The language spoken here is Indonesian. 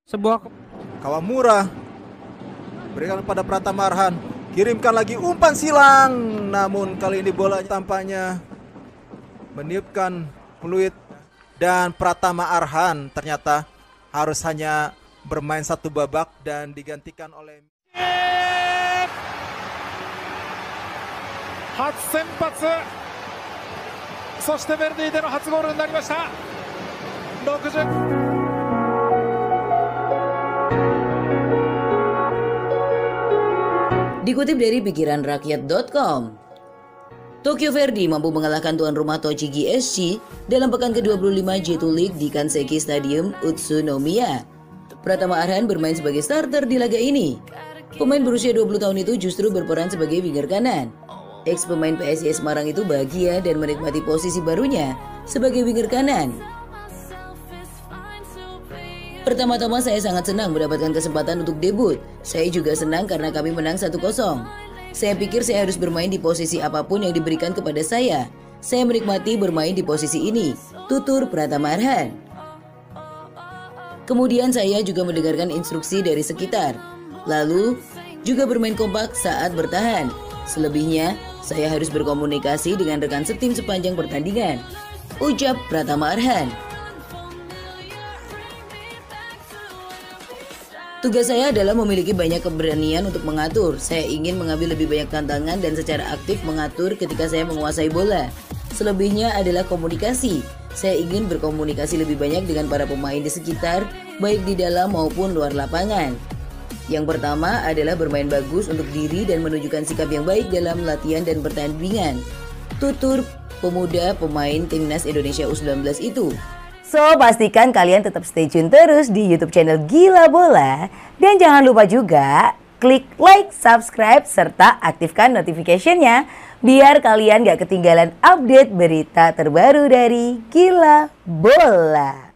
Sebuah Kawamura berikan pada Pratama Arhan, kirimkan lagi umpan silang, namun kali ini bola tampaknya meniupkan peluit dan Pratama Arhan ternyata harus hanya bermain satu babak dan digantikan oleh 初先発、そしてベルディでの初ゴールになりました。60 Dikutip dari pikiranrakyat.com, Tokyo Verdy mampu mengalahkan tuan rumah Tochigi SC dalam pekan ke-25 J2 League di Kanseki Stadium Utsunomiya. Pratama Arhan bermain sebagai starter di laga ini. Pemain berusia 20 tahun itu justru berperan sebagai winger kanan. Ex pemain PSIS Semarang itu bahagia dan menikmati posisi barunya sebagai winger kanan. Pertama-tama saya sangat senang mendapatkan kesempatan untuk debut. Saya juga senang karena kami menang 1-0. Saya pikir saya harus bermain di posisi apapun yang diberikan kepada saya. Saya menikmati bermain di posisi ini, tutur Pratama Arhan. Kemudian saya juga mendengarkan instruksi dari sekitar. Lalu juga bermain kompak saat bertahan. Selebihnya, saya harus berkomunikasi dengan rekan setim sepanjang pertandingan, ucap Pratama Arhan. Tugas saya adalah memiliki banyak keberanian untuk mengatur. Saya ingin mengambil lebih banyak tantangan dan secara aktif mengatur ketika saya menguasai bola. Selebihnya adalah komunikasi. Saya ingin berkomunikasi lebih banyak dengan para pemain di sekitar, baik di dalam maupun luar lapangan. Yang pertama adalah bermain bagus untuk diri dan menunjukkan sikap yang baik dalam latihan dan pertandingan, tutur pemuda pemain Timnas Indonesia U19 itu. So, pastikan kalian tetap stay tune terus di YouTube channel Gila Bola. Dan jangan lupa juga klik like, subscribe, serta aktifkan notification-nya biar kalian gak ketinggalan update berita terbaru dari Gila Bola.